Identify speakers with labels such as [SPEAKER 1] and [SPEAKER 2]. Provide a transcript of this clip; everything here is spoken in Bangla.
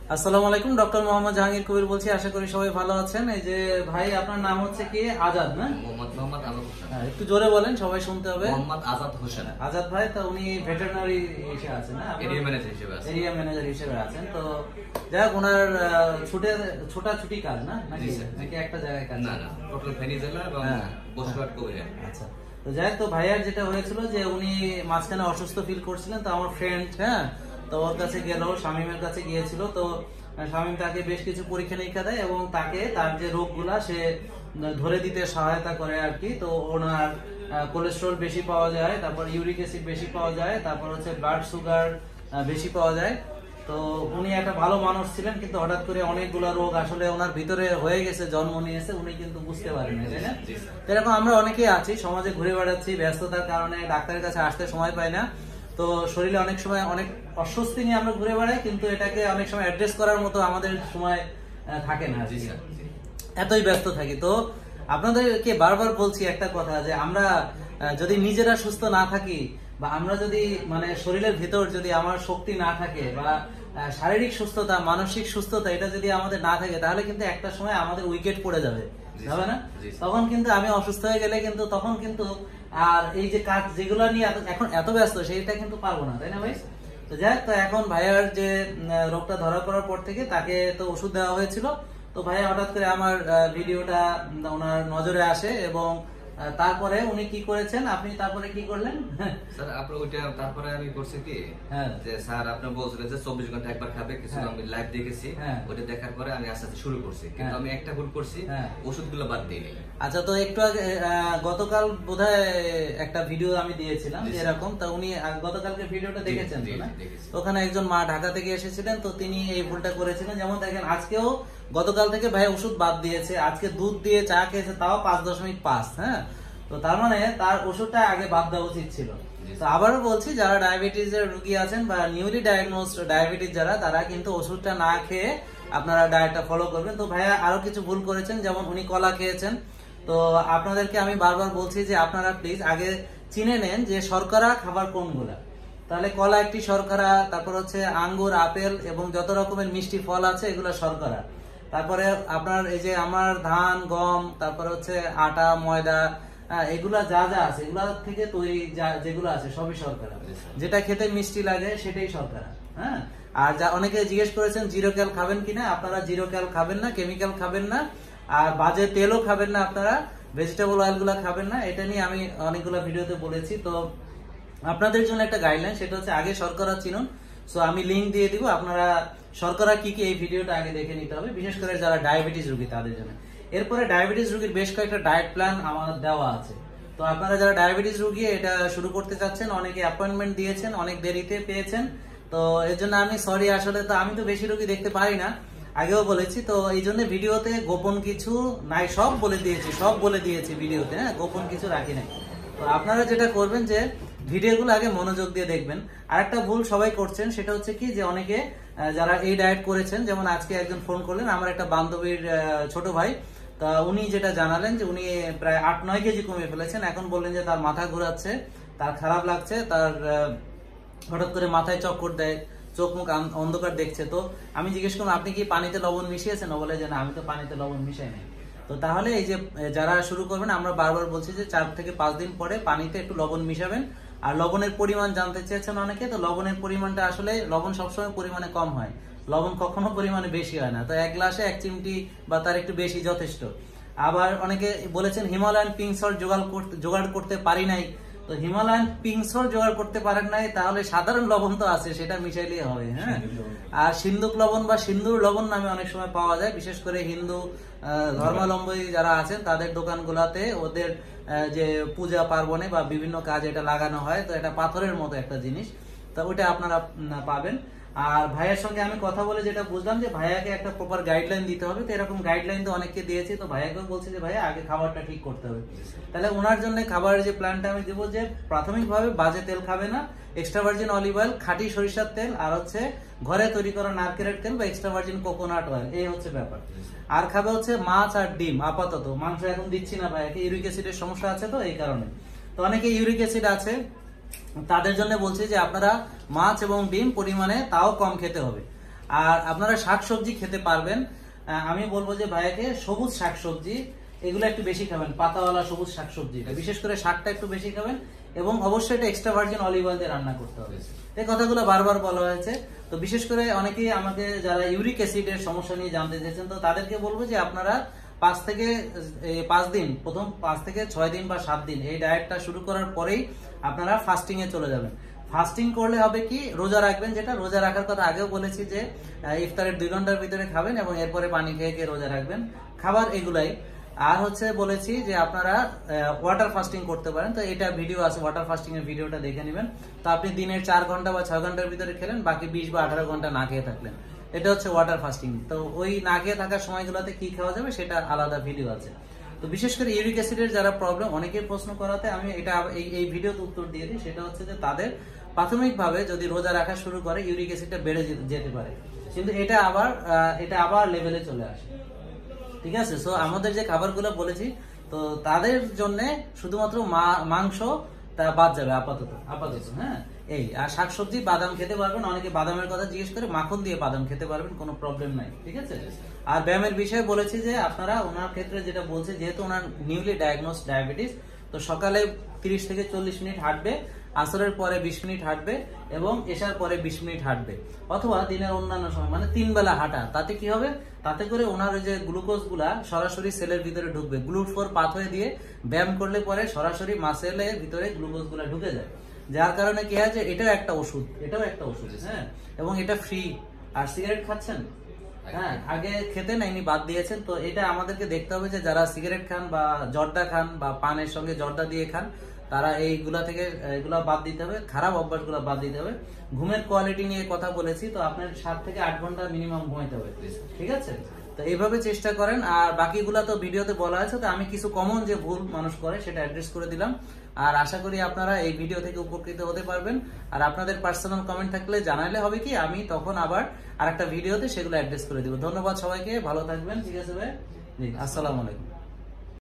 [SPEAKER 1] আসসালামু আলাইকুম, ডক্টর মোহাম্মদ জাহাঙ্গীর কবির বলছি। আশা করি সবাই ভালো আছেন। এই যে ভাই, আপনার নাম হচ্ছে কি? আজাদ না?
[SPEAKER 2] মোহাম্মদ আজাদ হোসেন।
[SPEAKER 1] একটু জোরে বলেন, সবাই শুনতে হবে।
[SPEAKER 2] মোহাম্মদ আজাদ হোসেন।
[SPEAKER 1] আজাদ ভাই, তো উনি ভেটেরিনারি হিসেবে আছেন না?
[SPEAKER 2] এরিয়া ম্যানেজার হিসেবে আছেন।
[SPEAKER 1] এরিয়া ম্যানেজার হিসেবে আছেন। তো যাই হোক, ওনার ছোটাছুটি কাজ না নাকি একটা জায়গায় কাজ?
[SPEAKER 2] না, টোটাল ফেনী জেলা এবং বসুরহাট কবিরহাট।
[SPEAKER 1] আচ্ছা, তো যাই হোক, তো ভাইয়ার যেটা হয়েছিল যে উনি মাঝখানে অসুস্থ ফিল করছিলেন। তো আমার ফ্রেন্ড, তো ওর কাছে গেল, শামীমের কাছে গিয়েছিল। তো শামীম তাকে বেশ কিছু পরীক্ষা নিরীক্ষা দেয় এবং তাকে তার যে রোগগুলা সে ধরে দিতে সহায়তা করে আর কি। তো ওনার কোলেস্ট্রল বেশি পাওয়া যায়, তারপর ইউরিক অ্যাসিড বেশি পাওয়া যায়, তারপর হচ্ছে ব্লাড সুগার বেশি পাওয়া যায়। তো উনি একটা ভালো মানুষ ছিলেন, কিন্তু হঠাৎ করে অনেকগুলো রোগ আসলে ওনার ভিতরে হয়ে গেছে, জন্ম নিয়েছে, উনি কিন্তু বুঝতে পারেন, তাই না? এরকম আমরা অনেকেই আছি, সমাজে ঘুরে বেড়াচ্ছি, ব্যস্ততার কারণে ডাক্তারের কাছে আসতে সময় পাই না। তো শরীরে অনেক সময় অনেক অস্বস্তি নিয়ে আমরা ঘুরে বেড়াই, কিন্তু এটাকে অনেক সময় অ্যাড্রেস করার মতো আমাদের সময় থাকে না, এতই ব্যস্ত থাকি। তো আপনাদেরকে বারবার বলছি একটা কথা, যে আমরা যদি নিজেরা সুস্থ না থাকি, বা আমরা যদি মানে শরীরের ভিতর যদি আমার শক্তি না থাকে, বা শারীরিক সুস্থতা, মানসিক সুস্থতা এটা যদি আমাদের না থাকে, তাহলে কিন্তু একটা সময় আমাদের উইকেট পড়ে যাবে না? তখন কিন্তু আমি অসুস্থ হয়ে গেলে কিন্তু তখন কিন্তু আর এই যে কাজ যেগুলো নিয়ে এখন এত ব্যস্ত, সেইটা কিন্তু পারবো না, তাই না ভাই? তো যাই, তো এখন ভাইয়ার যে রোগটা ধরা পড়ার পর থেকে তাকে তো ওষুধ দেওয়া হয়েছিল। তো ভাইয়া হঠাৎ করে আমার ভিডিওটা ওনার নজরে আসে, এবং তারপরে উনি কি করেছেন, আপনি তারপরে কি করলেন?
[SPEAKER 2] স্যার আপনার ওইটা তারপরে আমি করছি কি, যে স্যার আপনি বলছিলেন যে 24 ঘন্টা একবার খাবে, কিছু আমি লাইভ দেখেছি, ওইটা দেখার পরে আমি আস্তে আস্তে শুরু করছি, কিন্তু আমি একটা ভুল করছি, ওষুধগুলো বাদ দিইনি।
[SPEAKER 1] আচ্ছা, তো একটু আগে গতকাল বোধহয় একটা ভিডিও আমি দিয়েছিলাম এরকম, তা উনি গতকালকে ভিডিওটা দেখেছেন না? ওখানে একজন মা ঢাকা থেকে এসেছিলেন, তো তিনি এই ভুলটা করেছিলেন। যেমন দেখেন, আজকেও গতকাল থেকে ভাই ওষুধ বাদ দিয়েছে, আজকে দুধ দিয়ে চা খেয়েছে, তাও 5.5। তো তার মানে তার ওষুধটা আগে বাদ দেওয়া উচিত ছিল। তো আবারও বলছি, যারা ডায়াবেটিস এর রোগী আছেন বা নিউলি ডায়াগনোসড ডায়াবেটিস যারা, তারা কিন্তু ওষুধটা না খেয়ে আপনারা ডায়েটটা ফলো করবেন। তো ভাইয়া আরো কিছু ভুল করেছেন, যেমন উনি কলা খেয়েছেন। তো আপনাদেরকে আমি বারবার বলছি যে আপনারা প্লিজ আগে চিনে নেন যে শর্করা খাবার কোনগুলা। তাহলে কলা একটি শর্করা, তারপর হচ্ছে আঙ্গুর, আপেল এবং যত রকমের মিষ্টি ফল আছে এগুলো শর্করা। তারপরে আপনার এই যে আমার ধান, গম, তারপর হচ্ছে আটা, ময়দা, এগুলা যা যা আছে এগুলা থেকে তৈরি যেগুলো আছে সবই শর্করা। যেটা খেতে মিষ্টি লাগে সেটাই শর্করা। আর যা অনেকে জিজ্ঞেস করেছেন জিরো ক্যাল খাবেন কিনা, আপনারা জিরো ক্যাল খাবেন না, কেমিক্যাল খাবেন না, আর বাজে তেলও খাবেন না, আপনারা ভেজিটেবল অয়েল গুলা খাবেন না। এটা নিয়ে আমি অনেকগুলো ভিডিওতে বলেছি। তো আপনাদের জন্য একটা গাইডলাইন, সেটা হচ্ছে আগে শর্করা চিনুন। সো আমি লিঙ্ক দিয়ে দিব, আপনারা শর্করা কি কি এই ভিডিওটা আগে দেখে নিতে হবে, বিশেষ করে যারা ডায়াবেটিস রোগী তাদের জন্য। এরপরে ডায়াবেটিস রোগীর বেশ কয়েকটা ডায়েট প্ল্যান আমার দেওয়া আছে। তো আপনারা যারা ডায়াবেটিস রোগী এটা শুরু করতে চাচ্ছেন, অনেকে অ্যাপয়েন্টমেন্ট দিয়েছেন, অনেক দেরিতে পেয়েছেন। তো এর জন্য আমি সরি, আসলে তো আমি তো বেশি রোগী দেখতে পারি না, আগেও বলেছি। তো এই জন্য ভিডিওতে গোপন কিছু নাই, সব বলে দিয়েছি ভিডিওতে, গোপন কিছু রাখি নাই। তো আপনারা যেটা করবেন যে ভিডিওগুলো আগে মনোযোগ দিয়ে দেখবেন। আর একটা ভুল সবাই করছেন, সেটা হচ্ছে কি, যে অনেকে যারা এই ডায়েট করেছেন, যেমন আজকে একজন ফোন করলেন, আমার একটা বান্ধবীর ছোট ভাই, তা উনি যেটা জানালেন যে উনি প্রায় 8-9 কেজি কমে ফেলেছেন। এখন বললেন যে তার মাথা ঘোরাচ্ছে, তার খারাপ লাগছে, তার হঠাৎ করে মাথায় চক্কর দেয়, চোখ মুখ অন্ধকার দেখছে। তো আমি জিজ্ঞেস করলাম, আপনি কি পানিতে লবণ মিশিয়েছেন? বলে যে না, আমি তো পানিতে লবণ মিশাই নাই। তো তাহলে এই যে যারা শুরু করবেন, আমরা বারবার বলছি যে 4 থেকে 5 দিন পরে পানিতে একটু লবণ মিশাবেন। আর লবণের পরিমাণ জানতে চেয়েছেন অনেকে, তো লবণের পরিমাণটা আসলে লবণ সবসময় পরিমাণে কম হয়, লবণ কখনো পরিমাণে বেশি হয় না। তো 1 গ্লাসে 1 চিমটি বা তার একটু বেশি যথেষ্ট। আবার অনেকে বলেছেন হিমালয়ান পিঙ্ক সল্ট জোগাড় করতে পারি নাই। তো হিমালয়ান পিঙ্ক সল্ট জোগাড় করতে পারেন নাই, তাহলে সাধারণ লবণ তো আছে, সেটা মিশাইলেই হবে। আর সিন্ধুক লবণ বা সিন্দুর লবণ নামে অনেক সময় পাওয়া যায়, বিশেষ করে হিন্দু ধর্মাবলম্বী যারা আছেন তাদের দোকানগুলোতে, ওদের যে পূজা পার্বণে বা বিভিন্ন কাজে এটা লাগানো হয়। তো এটা পাথরের মতো একটা জিনিস, তো ওটা আপনারা পাবেন। আর ভাইয়ার সঙ্গে আমি কথা বলে যেটা বুঝলাম, যে ভাইয়াকে একটা প্রপার গাইডলাইন দিতে হবে। তো এরকম গাইডলাইন তো অনেককে দিয়েছি, তো ভাইয়াকেও বলছি যে ভাইয়া আগে খাবারটা ঠিক করতে হবে। তাহলে ওনার জন্য খাবারের যে প্ল্যানটা আমি দেবো, যে প্রাথমিকভাবে বাজে তেল খাবে না, এক্সট্রা ভার্জিন অলিভ অয়েল, খাঁটি সরিষার তেল, আর হচ্ছে ঘরে তৈরি করা নারকেলের তেল বা এক্সট্রা ভার্জিন কোকোনাট অয়েল, এই হচ্ছে ব্যাপার। আর খাবে হচ্ছে মাছ আর ডিম। আপাতত মাংস এখন দিচ্ছি না ভাইয়াকে, ইউরিক অ্যাসিডের সমস্যা আছে, তো এই কারণে। তো অনেকে ইউরিক অ্যাসিড আছে, তাদের জন্য বলছি যে আপনারা মাছ এবং ডিম পরিমাণে তাও কম খেতে হবে। আর আপনারা শাকসবজি খেতে পারবেন, আমি বলবো যে ভাইয়াকে সবুজ শাকসবজি এগুলো একটু বেশি খাবেন, পাতাওয়ালা সবুজ শাকসবজি, বিশেষ করে শাকটা একটু বেশি খাবেন, এবং অবশ্যই এটা এক্সট্রা ভার্জিন অলিভ অয়েল দিয়ে রান্না করতে হবে। এই কথাগুলো বারবার বলা হয়েছে। তো বিশেষ করে অনেকেই আমাকে যারা ইউরিক অ্যাসিডের সমস্যা নিয়ে জানতে চেয়েছেন, তো তাদেরকে বলবো যে আপনারা 5 থেকে 5 দিন, প্রথম 5 থেকে 6 দিন বা 7 দিন এই ডায়েটটা শুরু করার পরেই আপনারা ফাস্টিং এ চলে যাবেন। ফাস্টিং করলে হবে কি, রোজা রাখবেন, যেটা রোজা রাখার কথা আগেও বলেছি যে ইফতারের 2 ঘন্টার ভিতরে খাবেন এবং এরপরে পানি খেয়ে খেয়ে রোজা রাখবেন, খাবার এগুলাই। আর হচ্ছে বলেছি যে আপনারা ওয়াটার ফাস্টিং করতে পারেন, তো এটা ভিডিও আছে, ওয়াটার ফাস্টিং এর ভিডিওটা দেখে নেবেন। তো আপনি দিনের 4 ঘন্টা বা 6 ঘন্টার ভিতরে খেলেন, বাকি 20 বা 18 ঘন্টা না খেয়ে থাকলেন, এটা হচ্ছে ওয়াটার ফাস্টিং। তো ওই না খেয়ে থাকার সময়গুলোতে কি খাওয়া যাবে সেটা আলাদা ভিডিও আছে। তো বিশেষ করে ইউরিক অ্যাসিডের যারা প্রবলেম, অনেকের প্রশ্ন করাতে আমি এটা এই ভিডিওতে উত্তর দিয়ে দিই, সেটা হচ্ছে যে তাদের প্রাথমিকভাবে যদি রোজা রাখা শুরু করে ইউরিক অ্যাসিডটা বেড়ে যেতে পারে, কিন্তু এটা আবার লেভেলে চলে আসে। ঠিক আছে, সো আমাদের যে খাবারগুলো বলেছি, তো তাদের জন্য শুধুমাত্র মাংস তা বাদ যাবে আপাতত। হ্যাঁ, এই আর শাকসবজি, বাদাম খেতে পারবেন, অনেকে বাদামের কথা জিজ্ঞেস করে, মাখন দিয়ে বাদাম খেতে পারবেন, কোনো প্রবলেম নাই। ঠিক আছে, আর ব্যায়ামের বিষয়ে বলেছি যে আপনারা ওনার ক্ষেত্রে যেটা বলছে, যেহেতু ওনার নিউলি ডায়াগনোস ডায়াবেটিস, তো সকালে 30 থেকে 40 মিনিট হাঁটবে, আসরের পরে 20 মিনিট হাঁটবে এবং এশার পরে 20 মিনিট হাঁটবে, অথবা দিনের অন্যান্য সময়, মানে 3 বেলা হাঁটা। তাতে কি হবে, তাতে করে ওনার ওই যে গ্লুকোজ গুলা সরাসরি সেলের ভিতরে ঢুকবে। গ্লুট4 পাথওয়ে দিয়ে ব্যায়াম করলে পরে সরাসরি মাসেলের ভিতরে গ্লুকোজ গুলা ঢুকে যায়, যার কারণে কি হয় যে এটাও একটা ওষুধ, হ্যাঁ, এবং এটা ফ্রি। আর সিগারেট খাচ্ছেন, হ্যাঁ, আগে খেতেন, ইনি বাদ দিয়েছেন। তো এটা আমাদেরকে দেখতে হবে যে যারা সিগারেট খান বা জর্দা খান বা পানের সঙ্গে জর্দা দিয়ে খান, তারা এইগুলা থেকে এগুলা বাদ দিতে হবে, খারাপ অভ্যাসগুলো বাদ দিতে হবে। ঘুমের কোয়ালিটি নিয়ে কথা বলেছি, তো আপনার 7 থেকে 8 ঘন্টা মিনিমাম ঘুমাইতে হবে। ঠিক আছে, তো এইভাবে চেষ্টা করেন। আর বাকিগুলা তো ভিডিওতে বলা আছে, তো আমি কিছু কমন যে ভুল মানুষ করে সেটা অ্যাড্রেস করে দিলাম। আর আশা করি আপনারা এই ভিডিও থেকে উপকৃত হতে পারবেন। আর আপনাদের পার্সোনাল কমেন্ট থাকলে জানালে হবে কি, আমি তখন আবার আরেকটা ভিডিওতে সেগুলো অ্যাড্রেস করে দিব। ধন্যবাদ সবাইকে, ভালো থাকবেন। ঠিক আছে ভাই, আসসালামু আলাইকুম।